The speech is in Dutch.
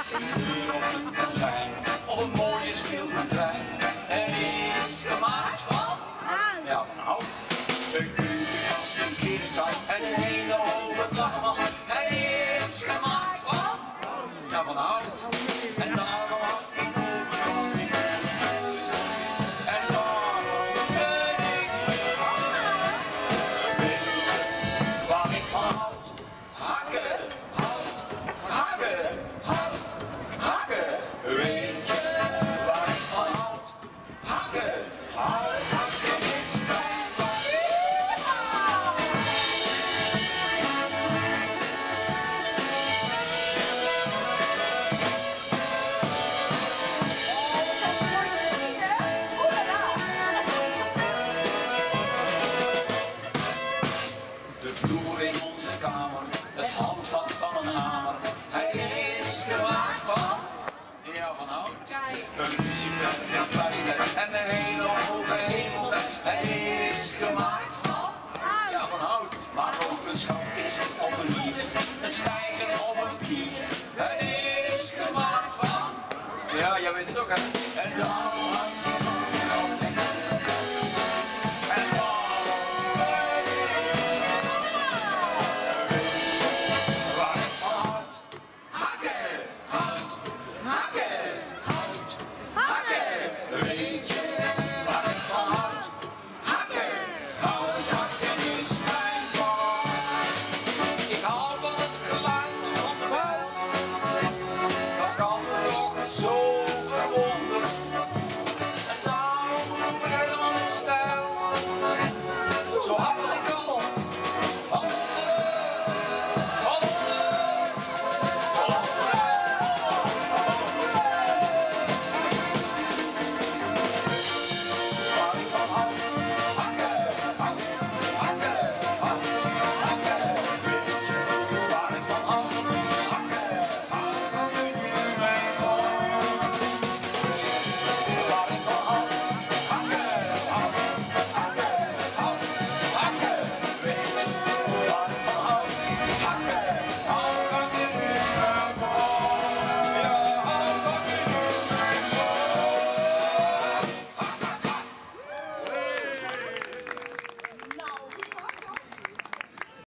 Een kozijn of een mooie speeltuintrein. En is gemaakt van, ja, van hout. Een keukenkast, een kinderkast en een hele hoge vlaggenmast. Hij is gemaakt van, ja, van hout. En daarom had ik ook nog niet. En daarom ben ik waar ik van houd. Hakken, hout, hakken, hout, hakken. Weet je waar ik van houd? Hakken, hout, hakken is mijn vak. De vloer in onze kamer, het handvat van een hamer. Hij is gemaakt van, ja, van hout. Een lucifer, een klarinet en een hele hoge hemel. Hij is gemaakt van, ja, van hout. Maar ook een schatkist of een lier, een steiger of een pier. Hij is gemaakt van, ja, jij weet het ook hè. En daarom